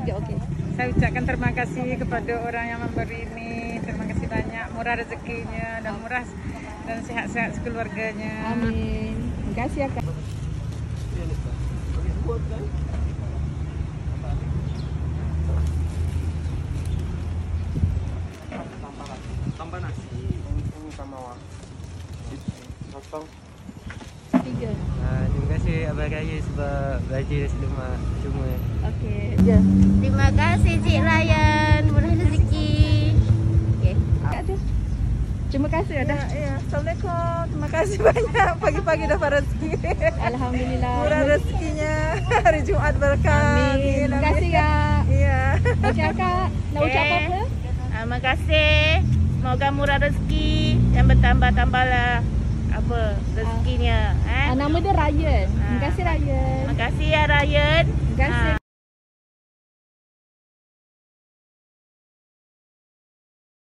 juga okey. Saya ucapkan terima kasih kepada orang yang memberi ini. Terima kasih banyak, murah rezekinya dan murah dan sehat-sehat sekeluarganya. Amin. Terima kasih ya Kak. Tambah nasi. Ini sama wak. Potong. 3. Terima kasih Abang Raya sebab belajar semua. Okey. Je. Terima kasih Cik Ryan, murah rezeki. Okey. Kak tu. Terima kasih dah. Ya, Assalamualaikum. Terima kasih banyak. Pagi-pagi dapat rezeki. Alhamdulillah. Murah rezekinya. Hari Jumat berkah. Amin. Terima kasih Kak. Iya. Okey Kak. Nak ucap apa? Terima kasih. Semoga murah rezeki dan bertambah-tambahlah rezekinya. Nama dia Ryan. Terima kasih Ryan. Terima kasih ya Ryan. Terima kasih